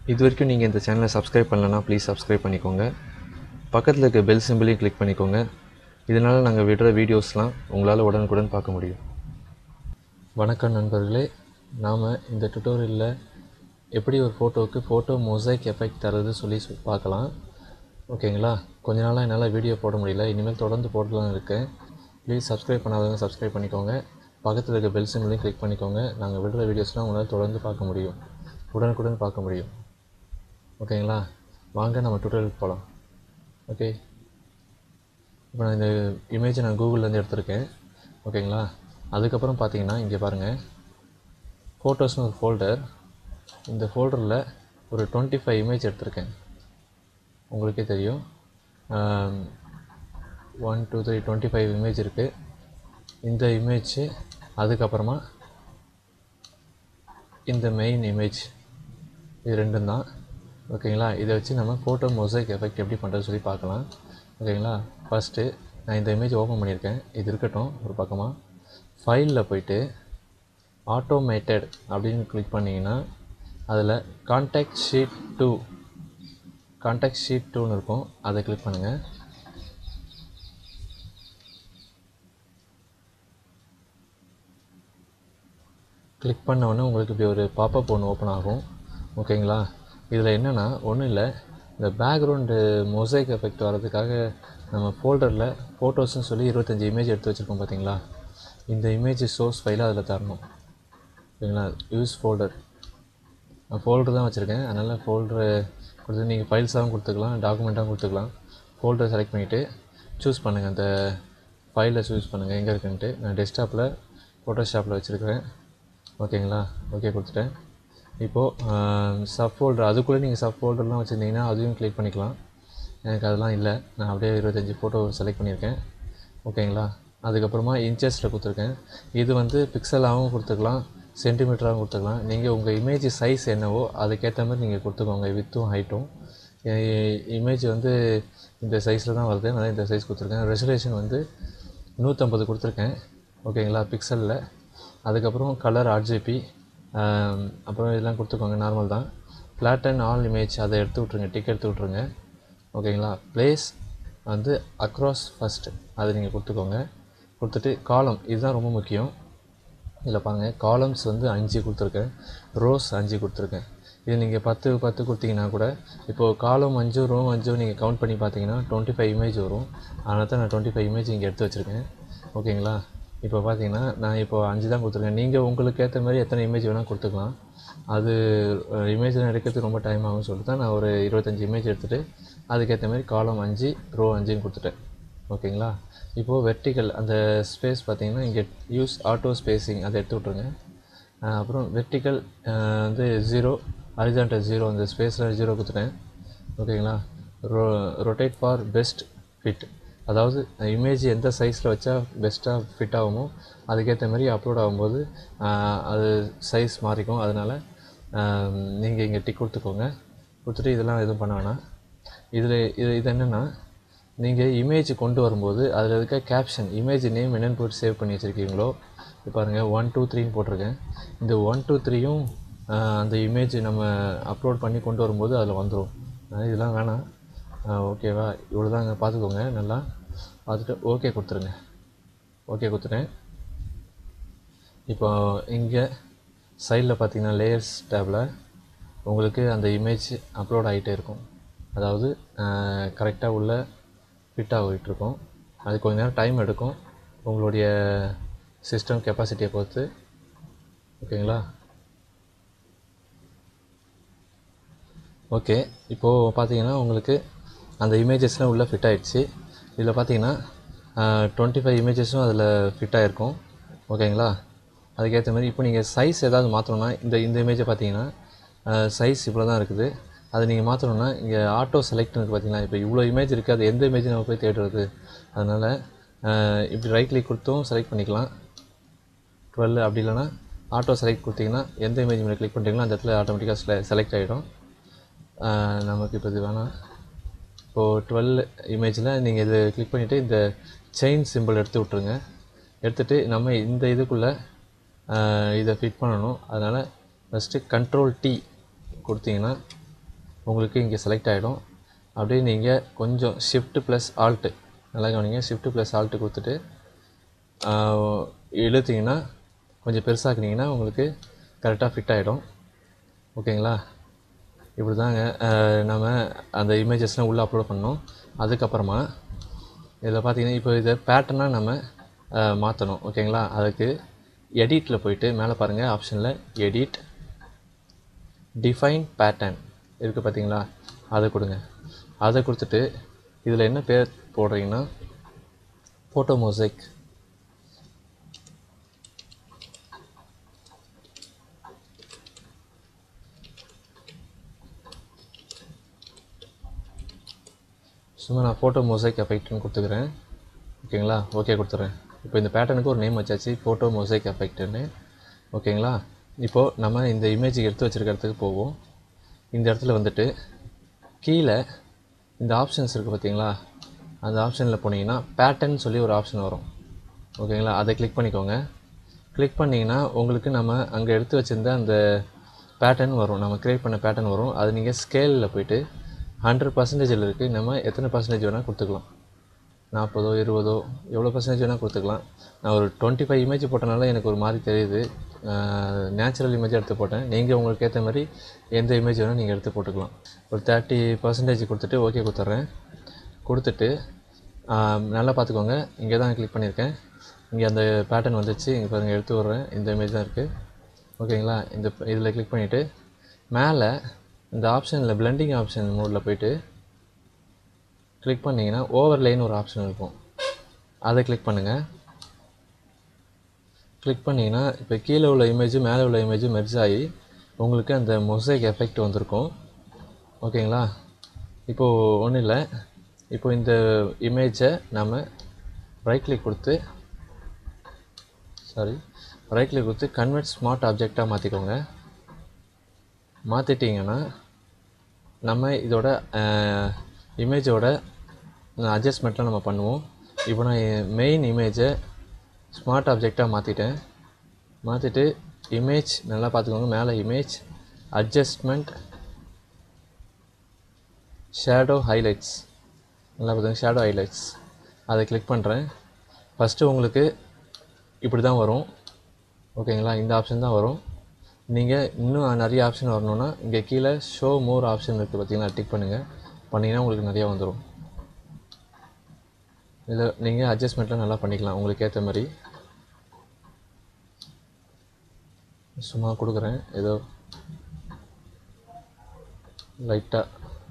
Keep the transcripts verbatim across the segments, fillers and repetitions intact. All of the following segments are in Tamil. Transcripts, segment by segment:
இது வரைக்கும் நீங்கள் இந்த சேனலை சப்ஸ்கிரைப் பண்ணலன்னா ப்ளீஸ் சப்ஸ்கிரைப் பண்ணிக்கோங்க. பக்கத்தில் இருக்க பெல் சிம்பிளையும் கிளிக் பண்ணிக்கோங்க. இதனால் நாங்கள் விடுற வீடியோஸ்லாம் உங்களால் உடனுக்குடன் பார்க்க முடியும். வணக்கம் நண்பர்களே, நாம் இந்த டுட்டோரியலில் எப்படி ஒரு ஃபோட்டோவுக்கு ஃபோட்டோ மொசைக் எஃபெக்ட் தரது சொல்லி பார்க்கலாம். ஓகேங்களா? கொஞ்ச நாளாக என்னால் வீடியோ போட முடியல, இனிமேல் தொடர்ந்து போடலாம் இருக்கேன். ப்ளீஸ் சப்ஸ்கிரைப் பண்ணாதவங்க சப்ஸ்கிரைப் பண்ணிக்கோங்க. பக்கத்தில் இருக்க பெல் சிம்பிளையும் கிளிக் பண்ணிக்கோங்க. நாங்கள் விடுற வீடியோஸ்லாம் உங்களால் தொடர்ந்து பார்க்க முடியும், உடனுக்குடன் பார்க்க முடியும். ஓகேங்களா? வாங்க நம்ம டுட்டோரியலுக்கு போகலாம். ஓகே, இப்போ நான் இந்த இமேஜை நான் கூகுள்லேருந்து எடுத்திருக்கேன். ஓகேங்களா? அதுக்கப்புறம் பார்த்தீங்கன்னா இங்கே பாருங்கள், ஃபோட்டோஸ்னு ஒரு ஃபோல்டர். இந்த ஃபோல்டரில் ஒரு டுவெண்ட்டி ஃபைவ் இமேஜ் எடுத்திருக்கேன். உங்களுக்கே தெரியும், one two three twenty five image இருக்குது. இந்த இமேஜ், அதுக்கப்புறமா இந்த மெயின் இமேஜ், இது ரெண்டும் தான். ஓகேங்களா? இதை வச்சு நம்ம ஃபோட்டோ மொசைக் எஃபெக்ட் எப்படி பண்ணுறது சொல்லி பார்க்கலாம். ஓகேங்களா? ஃபஸ்ட்டு நான் இந்த இமேஜ் ஓப்பன் பண்ணியிருக்கேன். இது இருக்கட்டும் ஒரு பக்கமாக. ஃபைலில் போய்ட்டு ஆட்டோமேட்டட் அப்படின்னு கிளிக் பண்ணிங்கன்னா அதில் contact sheet two contact sheet டூன்னு இருக்கும். அதை கிளிக் பண்ணுங்கள். கிளிக் பண்ண உடனே உங்களுக்கு இப்படி ஒரு பாப்பப் ஒன்று ஓப்பன் ஆகும். ஓகேங்களா? இதில் என்னென்னா ஒன்றும் இல்லை, இந்த பேக்ரவுண்டு மொசைக் எஃபெக்ட் வர்றதுக்காக நம்ம ஃபோல்டரில் ஃபோட்டோஸ்ன்னு சொல்லி இருபத்தஞ்சி இமேஜ் எடுத்து வச்சுருக்கோம். பார்த்தீங்களா? இந்த இமேஜ் சோர்ஸ் ஃபைலை அதில் தரணும். ஓகேங்களா? யூஸ் ஃபோல்டர், நான் ஃபோல்டர் தான் வச்சுருக்கேன். அதனால் ஃபோல்டரு கொடுத்து நீங்கள் ஃபைல்ஸாகவும் கொடுத்துக்கலாம், டாக்குமெண்ட்டாகவும் கொடுத்துக்கலாம். ஃபோல்டரை செலக்ட் பண்ணிவிட்டு சூஸ் பண்ணுங்கள், அந்த ஃபைலை சூஸ் பண்ணுங்கள் எங்கே இருக்குன்ட்டு. நான் டெஸ்க்டாப்பில் ஃபோட்டோஷாப்பில் வச்சுருக்கிறேன். ஓகேங்களா? ஓகே கொடுத்துட்டேன். இப்போது சப் ஃபோல்டர், அதுக்குள்ளே நீங்கள் சப் ஃபோல்டர்லாம் வச்சுருந்தீங்கன்னா அதையும் கிளிக் பண்ணிக்கலாம். எனக்கு அதெல்லாம் இல்லை, நான் அப்படியே இருபத்தஞ்சி ஃபோட்டோ செலக்ட் பண்ணியிருக்கேன். ஓகேங்களா? அதுக்கப்புறமா இன்ச்சஸில் கொடுத்துருக்கேன். இது வந்து பிக்சலாகவும் கொடுத்துக்கலாம், சென்டிமீட்டராகவும் கொடுத்துக்கலாம். நீங்கள் உங்கள் இமேஜ் சைஸ் என்னவோ அதுக்கேற்ற மாதிரி நீங்கள் கொடுத்துக்கோங்க, வித்தும் ஹைட்டும். இமேஜ் வந்து இந்த சைஸில் தான் வருது, நான் இந்த சைஸ் கொடுத்துருக்கேன். ரெசல்யூஷன் வந்து நூற்றம்பது கொடுத்துருக்கேன். ஓகேங்களா? பிக்சலில். அதுக்கப்புறம் கலர் ஆர்ஜிபி, அப்புறம் இதெல்லாம் கொடுத்துக்கோங்க, நார்மல் தான். ஃப்ளாட்டன் ஆல் இமேஜ் அதை எடுத்து விட்ருங்க, டிக் எடுத்து விட்ருங்க. ஓகேங்களா? ப்ளேஸ் வந்து அக்ராஸ் ஃபஸ்ட்டு அதை நீங்கள் கொடுத்துக்கோங்க. கொடுத்துட்டு காலம், இதுதான் ரொம்ப முக்கியம். இதில் பாருங்கள், காலம்ஸ் வந்து அஞ்சு கொடுத்துருக்கேன், ரோஸ் அஞ்சு கொடுத்துருக்கேன். இது நீங்கள் பத்து பத்து கொடுத்தீங்கன்னா கூட, இப்போது காலம் அஞ்சு ரோ அஞ்சு நீங்கள் கவுண்ட் பண்ணி பார்த்தீங்கன்னா டுவெண்ட்டி ஃபைவ் இமேஜ் வரும். அதனால் தான் நான் டுவெண்ட்டி ஃபைவ் இமேஜ் இங்கே எடுத்து வச்சுருக்கேன். ஓகேங்களா? இப்போ பார்த்தீங்கன்னா நான் இப்போ அஞ்சு தான் கொடுத்துருக்கேன். நீங்கள் உங்களுக்கு ஏற்ற மாதிரி எத்தனை இமேஜ் வேணால் கொடுத்துக்கலாம். அது இமேஜ்லாம் எடுக்கிறதுக்கு ரொம்ப டைம் ஆகும்னு சொல்லிட்டு தான் நான் ஒரு இருபத்தஞ்சி இமேஜ் எடுத்துகிட்டு அதுக்கேற்ற மாதிரி காலம் அஞ்சு ரோ அஞ்சுன்னு கொடுத்துட்டேன். ஓகேங்களா? இப்போது வெர்டிக்கல் அந்த ஸ்பேஸ் பார்த்தீங்கன்னா இங்கே யூஸ் ஆட்டோ ஸ்பேஸிங் அதை எடுத்து விட்ருங்க. அப்புறம் வெர்டிக்கல் வந்து ஜீரோ, ஹரிசான்டல் ஜீரோ, அந்த ஸ்பேஸில் ஜீரோ கொடுத்துட்டேன். ஓகேங்களா? ரோ ரொட்டேட் ஃபார் பெஸ்ட் ஃபிட், அதாவது இமேஜ் எந்த சைஸில் வச்சா பெஸ்ட்டாக ஃபிட் ஆகுமோ அதுக்கேற்ற மாதிரி அப்லோட் ஆகும்போது அது சைஸ் மாறிக்கும். அதனால் நீங்கள் இங்கே டிக் கொடுத்துக்கோங்க. கொடுத்துட்டு இதெல்லாம் எதுவும் பண்ண வேணாம். இதில் இது இது என்னென்னா, நீங்கள் இமேஜ் கொண்டு வரும்போது அதில் இருக்க கேப்ஷன், இமேஜ் நேம் என்னென்னு போட்டு சேவ் பண்ணி வச்சுருக்கீங்களோ, இப்போ பாருங்கள் ஒன் டூ த்ரீன்னு போட்டிருக்கேன். இந்த ஒன் டூ த்ரீயும் அந்த இமேஜ் நம்ம அப்லோட் பண்ணி கொண்டு வரும்போது அதில் வந்துடும். இதெல்லாம் வேணாம். ஓகேவா? இவ்வளோ தாங்க, பார்த்துக்கோங்க, நல்லா பார்த்துட்டு ஓகே கொடுத்துருங்க. ஓகே கொடுத்துட்டேன். இப்போ இங்கே சைடில் பார்த்தீங்கன்னா லேயர்ஸ் டேபில் உங்களுக்கு அந்த இமேஜ் அப்லோட் ஆகிட்டே இருக்கும். அதாவது கரெக்டாக உள்ள ஃபிட் ஆகிட்டுருக்கும். அது கொஞ்சம் நேரம் டைம் எடுக்கும், உங்களுடைய சிஸ்டம் கெப்பாசிட்டியை பொறுத்து. ஓகேங்களா? ஓகே, இப்போது பார்த்தீங்கன்னா உங்களுக்கு அந்த இமேஜஸ்லாம் உள்ளே ஃபிட் ஆகிடுச்சு. இதில் பார்த்தீங்கன்னா டுவெண்ட்டி ஃபைவ் இமேஜஸும் அதில் ஃபிட் ஆகிருக்கும். ஓகேங்களா? அதுக்கேற்ற மாதிரி இப்போ நீங்கள் சைஸ் ஏதாவது மாற்றணுன்னா, இந்த இந்த இமேஜை பார்த்தீங்கன்னா சைஸ் இவ்வளோ தான் இருக்குது. அதை நீங்கள் மாற்றணுன்னா இங்கே ஆட்டோ செலக்ட்னு இருக்குது. பார்த்தீங்கன்னா இப்போ இவ்வளோ இமேஜ் இருக்குது, அது எந்த இமேஜ் நம்ம போய் தேடுறது? அதனால் இப்படி ரைட் கிளிக் கொடுத்தும் செலக்ட் பண்ணிக்கலாம், டுவெல். அப்படி இல்லைனா ஆட்டோ செலக்ட் கொடுத்தீங்கன்னா எந்த இமேஜ் மேலே கிளிக் பண்ணுறீங்களோ அந்த இடத்துல ஆட்டோமேட்டிக்காக செல செலக்ட் ஆகிடும். நமக்கு இப்போ இது வேணாம். இப்போது டுவெல் இமேஜில் நீங்கள் இது கிளிக் பண்ணிவிட்டு இந்த செயின் சிம்பிள் எடுத்து விட்ருங்க. எடுத்துகிட்டு நம்ம இந்த இதுக்குள்ளே இதை ஃபிட் பண்ணணும். அதனால் ஃபஸ்ட்டு கண்ட்ரோல் டி கொடுத்தீங்கன்னா உங்களுக்கு இங்கே செலக்ட் ஆகிடும். அப்படியே நீங்கள் கொஞ்சம் ஷிஃப்ட் ப்ளஸ் ஆல்ட்டு நல்லா கவனிங்க, ஷிஃப்ட் ப்ளஸ் ஆல்ட்டு கொடுத்துட்டு இழுத்திங்கன்னா கொஞ்சம் பெருசாக்குனிங்கன்னா உங்களுக்கு கரெக்டாக ஃபிட் ஆகிடும். ஓகேங்களா? இப்படி தாங்க நம்ம அந்த இமேஜஸ்லாம் உள்ளே அப்லோட் பண்ணோம். அதுக்கப்புறமா இதில் பார்த்தீங்கன்னா இப்போ இதை பேட்டர்னாக நம்ம மாற்றணும். ஓகேங்களா? அதுக்கு எடிட்டில் போயிட்டு மேலே பாருங்கள், ஆப்ஷனில் எடிட் டிஃபைன் பேட்டர்ன் இருக்குது பார்த்தீங்களா, அதை கொடுங்க. அதை கொடுத்துட்டு இதில் என்ன பேர் போடுறீங்கன்னா ஃபோட்டோ மொசைக். சும்மா நான் ஃபோட்டோ மொசைக் எஃபெக்ட்னு கொடுத்துக்கிறேன். ஓகேங்களா? ஓகே கொடுத்துட்றேன். இப்போ இந்த பேட்டர்னுக்கு ஒரு நேம் வச்சாச்சு, ஃபோட்டோ மொசைக் எஃபெக்ட்னு. ஓகேங்களா? இப்போது நம்ம இந்த இமேஜ் எடுத்து வச்சுருக்க இடத்துக்கு போவோம். இந்த இடத்துல வந்துட்டு கீழே இந்த ஆப்ஷன்ஸ் இருக்குது பார்த்தீங்களா, அந்த ஆப்ஷனில் போனீங்கன்னா பேட்டர்ன் சொல்லி ஒரு ஆப்ஷன் வரும். ஓகேங்களா? அதை கிளிக் பண்ணிக்கோங்க. கிளிக் பண்ணிங்கன்னா உங்களுக்கு நம்ம அங்கே எடுத்து வச்சுருந்த அந்த பேட்டர்ன் வரும், நம்ம க்ரியேட் பண்ண பேட்டர்ன் வரும். அது நீங்கள் ஸ்கேலில் போய்ட்டு ஹண்ட்ரட் பர்சன்டேஜில் இருக்குது, நம்ம எத்தனை பர்சன்டேஜ் வேணால் கொடுத்துக்கலாம். நாற்பதோ இருபதோ எவ்வளோ பர்சன்டேஜ் வேணால் கொடுத்துக்கலாம். நான் ஒரு டுவெண்ட்டி ஃபைவ் இமேஜ் போட்டனால எனக்கு ஒரு மாதிரி தெரியுது, நேச்சுரல் இமேஜ் எடுத்து போட்டேன். நீங்கள் உங்களுக்கு ஏற்ற மாதிரி எந்த இமேஜ் வேணால் நீங்கள் எடுத்து போட்டுக்கலாம். ஒரு தேர்ட்டி பர்சன்டேஜ் கொடுத்துட்டு ஓகே கொடுத்துட்றேன். கொடுத்துட்டு நல்லா பார்த்துக்கோங்க, இங்கே தான் கிளிக் பண்ணியிருக்கேன். இங்கே அந்த பேட்டர்ன் வந்துச்சு, இங்கே பாருங்கள் எடுத்து விட்றேன். இந்த இமேஜ் தான் இருக்குது. ஓகேங்களா? இந்த இதில் கிளிக் பண்ணிவிட்டு மேலே இந்த ஆப்ஷனில் பிளெண்டிங் ஆப்ஷன் மோடில் போய்ட்டு கிளிக் பண்ணிங்கன்னா ஓவர்லேன்னு ஒரு ஆப்ஷன் இருக்கும், அதை கிளிக் பண்ணுங்கள். கிளிக் பண்ணிங்கன்னா இப்போ கீழே உள்ள இமேஜும் மேலே உள்ள இமேஜும் மெர்ஜ் ஆகி உங்களுக்கு அந்த மொசைக் எஃபெக்ட் வந்திருக்கும். ஓகேங்களா? இப்போது ஒன்றும் இல்லை, இப்போ இந்த இமேஜை நம்ம ரைட் கிளிக் கொடுத்து சாரி ரைட் கிளிக் கொடுத்து கன்வெர்ட் ஸ்மார்ட் ஆப்ஜெக்டாக மாற்றிக்கோங்க. மாற்றிட்டிங்கன்னா நம்ம இதோட இமேஜோட அட்ஜஸ்ட்மெண்ட்லாம் நம்ம பண்ணுவோம். இப்போ நான் மெயின் இமேஜை ஸ்மார்ட் ஆப்ஜெக்டாக மாற்றிட்டேன். மாற்றிட்டு இமேஜ் நல்லா பார்த்துக்கோங்க, மேலே இமேஜ் அட்ஜஸ்ட்மெண்ட் ஷேடோ ஹைலைட்ஸ் நல்லா பார்த்துக்கோங்க, ஷேடோ ஹைலைட்ஸ் அதை கிளிக் பண்ணுறேன். ஃபஸ்ட்டு உங்களுக்கு இப்படி தான் வரும். ஓகேங்களா? இந்த ஆப்ஷன் தான் வரும். நீங்கள் இன்னும் நிறைய ஆப்ஷன் வரணுன்னா இங்கே கீழே ஷோ மோர் ஆப்ஷன் இருக்குது பார்த்தீங்கன்னா, டிக் பண்ணுங்கள். பண்ணிங்கன்னா உங்களுக்கு நிறையா வந்துடும். இதில் நீங்கள் அட்ஜஸ்ட்மெண்ட்லாம் நல்லா பண்ணிக்கலாம் உங்களுக்கு ஏற்ற மாதிரி. சும்மா கொடுக்குறேன், ஏதோ லைட்டாக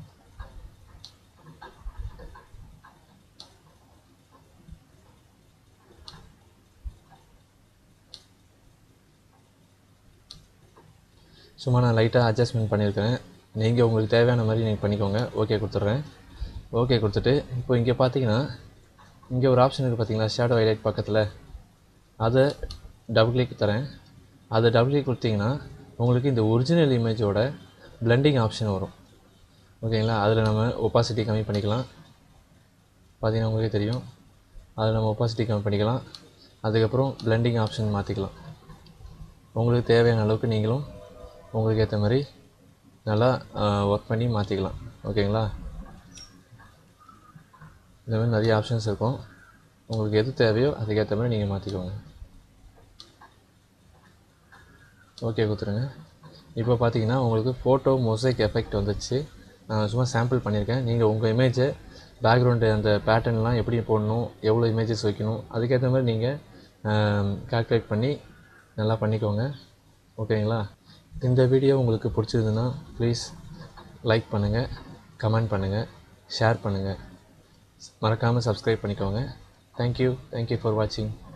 சும்மா நான் லைட்டாக அட்ஜஸ்ட்மெண்ட் பண்ணியிருக்கிறேன். நீங்கள் உங்களுக்கு தேவையான மாதிரி நீங்கள் பண்ணிக்கோங்க. ஓகே கொடுத்துட்றேன். ஓகே கொடுத்துட்டு இப்போ இங்கே பார்த்தீங்கன்னா இங்கே ஒரு ஆப்ஷன் இருக்குது பார்த்தீங்களா, ஷேடோ ஹைலைட் பக்கத்தில், அதை டபுள் கிளிக் தரேன். அதை டபுள் கிளிக் கொடுத்தீங்கன்னா உங்களுக்கு இந்த ஒரிஜினல் இமேஜோட பிளெண்டிங் ஆப்ஷன் வரும். ஓகேங்களா? அதில் நம்ம ஒப்பாசிட்டி கம்மி பண்ணிக்கலாம். பார்த்தீங்கன்னா உங்களுக்கே தெரியும், அதில் நம்ம ஒப்பாசிட்டி கம்மி பண்ணிக்கலாம். அதுக்கப்புறம் பிளெண்டிங் ஆப்ஷன் மாற்றிக்கலாம். உங்களுக்கு தேவையான அளவுக்கு நீங்களும் உங்களுக்கு ஏற்ற மாதிரி நல்லா ஒர்க் பண்ணி மாற்றிக்கலாம். ஓகேங்களா? இந்த மாதிரி நிறைய ஆப்ஷன்ஸ் இருக்கும், உங்களுக்கு எது தேவையோ அதுக்கேற்ற மாதிரி நீங்கள் மாற்றிக்கோங்க. ஓகே கொடுத்துருங்க. இப்போ பார்த்தீங்கன்னா உங்களுக்கு ஃபோட்டோ மொசைக் எஃபெக்ட் வந்துச்சு. நான் சும்மா சாம்பிள் பண்ணியிருக்கேன். நீங்கள் உங்கள் இமேஜை பேக்ரவுண்டு அந்த பேட்டர்ன்லாம் எப்படி போடணும், எவ்வளோ இமேஜஸ் வைக்கணும், அதுக்கேற்ற மாதிரி நீங்கள் கால்குலேட் பண்ணி நல்லா பண்ணிக்கோங்க. ஓகேங்களா? இந்த வீடியோ உங்களுக்கு பிடிச்சதுன்னா ப்ளீஸ் லைக் பண்ணுங்கள், கமெண்ட் பண்ணுங்கள், ஷேர் பண்ணுங்கள், மறக்காமல் சப்ஸ்கிரைப் பண்ணிக்கோங்க. தேங்க்யூ தேங்க்யூ ஃபார் வாட்சிங்.